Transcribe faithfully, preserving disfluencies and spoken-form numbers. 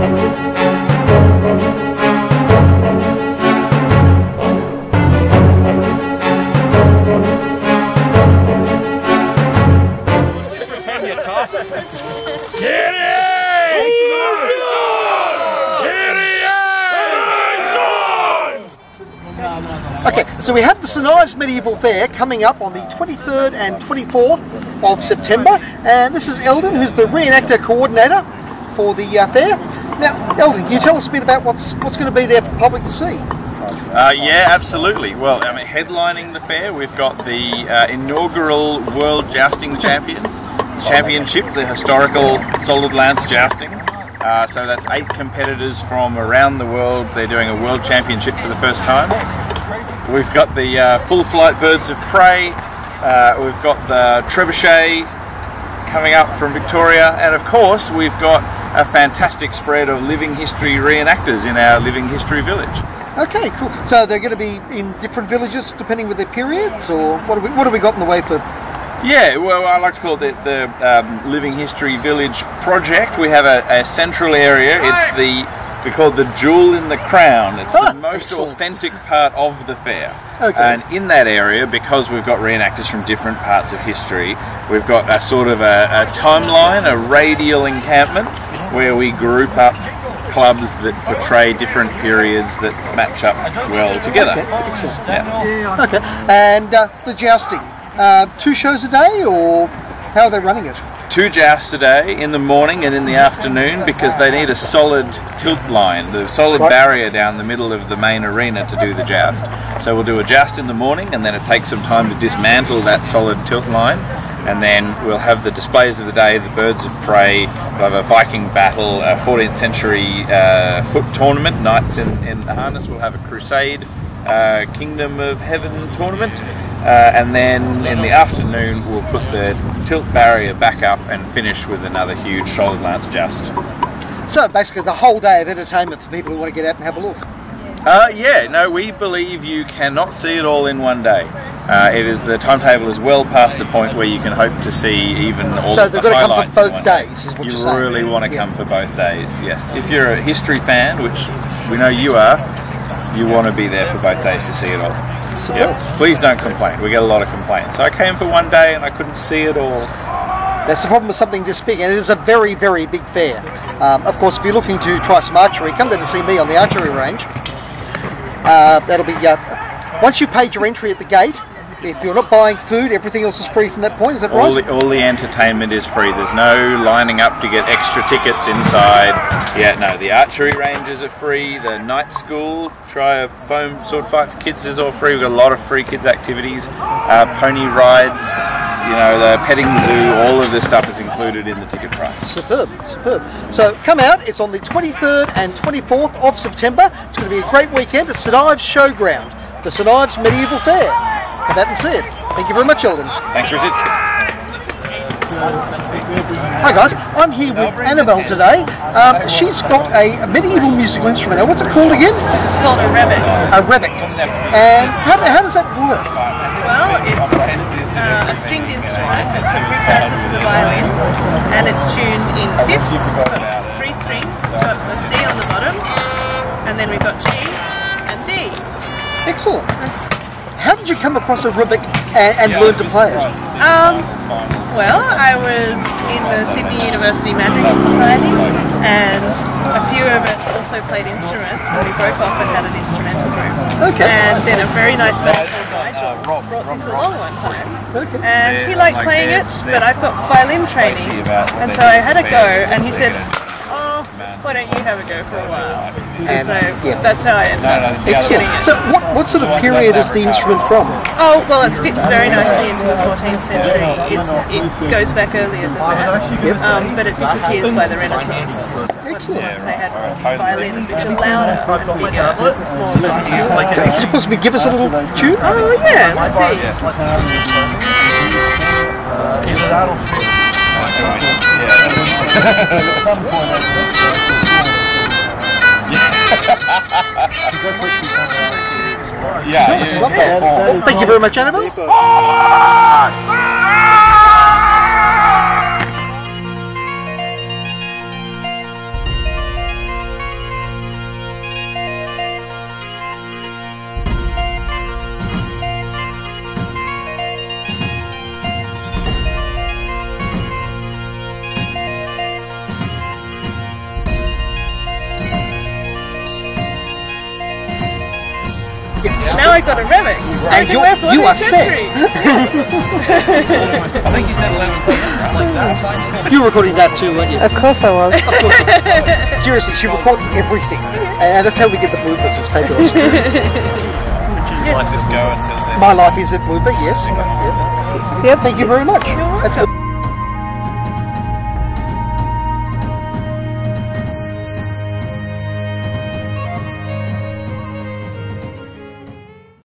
Okay, so we have the Saint Ives Medieval Fair coming up on the twenty-third and twenty-fourth of September, and this is Eldon, who's the reenactor coordinator for the uh, fair. Now, Eldon, can you tell us a bit about what's what's going to be there for the public to see? Uh, yeah, absolutely. Well, I mean, headlining the fair, we've got the uh, inaugural World Jousting Champions Championship, the historical solid lance jousting. Uh, so that's eight competitors from around the world. They're doing a world championship for the first time. We've got the uh, full flight birds of prey. Uh, we've got the trebuchet coming up from Victoria, and of course we've got a fantastic spread of living history reenactors in our living history village. Okay, cool. So they're going to be in different villages depending with their periods, or what have we, what have we got in the way for? Yeah, well, I like to call it the, the um, Living History Village project. We have a, a central area. It's the, we call it the jewel in the crown. It's ah, the most excellent. authentic part of the fair. Okay. And in that area, because we've got reenactors from different parts of history, we've got a sort of a, a timeline, a radial encampment, where we group up clubs that portray different periods that match up well together. Okay, excellent. Yeah. Okay, and uh, the jousting. Uh, two shows a day, or how are they running it? Two jousts a day, in the morning and in the afternoon, because they need a solid tilt line, the solid right. barrier down the middle of the main arena to do the joust. So we'll do a joust in the morning, and then it takes some time to dismantle that solid tilt line, and then we'll have the displays of the day, the birds of prey, we'll have a Viking battle, a fourteenth century uh, foot tournament, knights in, in harness, we'll have a crusade, uh, Kingdom of Heaven tournament. Uh, and then in the afternoon we'll put the tilt barrier back up and finish with another huge solid lance joust. So basically the whole day of entertainment for people who want to get out and have a look. Uh, yeah, no, we believe you cannot see it all in one day. Uh, it is the timetable is well past the point where you can hope to see even all so of the they've got to come highlights for in both one days, is what you you're saying. really want to yeah. come for both days, yes. If you're a history fan, which we know you are, you want to be there for both days to see it all. Yep. Please don't complain. We get a lot of complaints. I came for one day and I couldn't see it all. That's the problem with something this big, and it is a very, very big fair. Um, of course, if you're looking to try some archery, come down to see me on the archery range. Uh, that'll be uh, once you've paid your entry at the gate. If you're not buying food, everything else is free from that point. Is that right? All the, all the entertainment is free. There's no lining up to get extra tickets inside. Yeah, no, the archery ranges are free. The night school, try a foam sword fight for kids is all free. We've got a lot of free kids activities. Uh, pony rides, you know, the petting zoo, all of this stuff is included in the ticket price. Superb, superb. So come out, it's on the twenty-third and twenty-fourth of September. It's going to be a great weekend at Saint Ives Showground, the Saint Ives Medieval Fair. Come out and see it. Thank you very much, Eldon. Thanks, Richard. Hi guys, I'm here with Annabelle today. Um, she's got a medieval musical instrument. Now, what's it called again? It's called a rebec. A rebec. And how, how does that work? Well, it's uh, a stringed instrument. It's a precursor to the violin, and it's tuned in fifths. It's got three strings. It's got a C on the bottom, and then we've got G and D. Excellent. How did you come across a rebec and, and learn to play it? Um, well, I was in the Sydney University Madrigal Society, and a few of us also played instruments, and we broke off and had an instrumental group. Okay. And then a very nice man called Nigel brought this along one time. Okay. And he liked playing it, but I've got violin training, and so I had a go, and he said, oh, why don't you have a go for a while? And so yeah. that's how I ended up getting it. So what, what sort of period is the instrument from? Oh, well, it fits very nicely into the fourteenth century. It's, it goes back earlier than that, Yep. um, but it disappears by the Renaissance. Excellent. Once they had violins which are louder and bigger, more musical. Okay, could you possibly give us a little tune? Oh, yeah, let's see. Yeah, yeah, yeah. Well, thank you very much, Annabelle. we've got to rev it. So And we can you're, wear for you the are set. century. I think you said eleven p m. You were recording that too, weren't you? Of course I was. Of course. Seriously, she recorded everything. And that's how we get the bloopers. It's fabulous. Let this go until then. My life is a blooper, yes. Yep. Yep. Thank you very much. That's good.